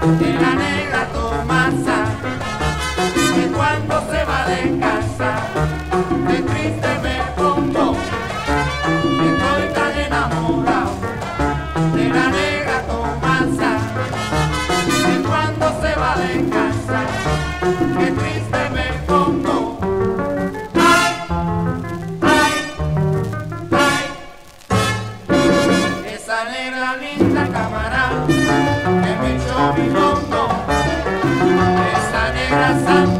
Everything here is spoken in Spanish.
de la negra Tomasa, que cuando se va de casa, de triste me pongo, estoy tan enamorado de la negra Tomasa, que cuando se va de casa, que triste me pongo. Ay, ay, ay, esa negra linda camarada que me echó mi mundo, esa negra santa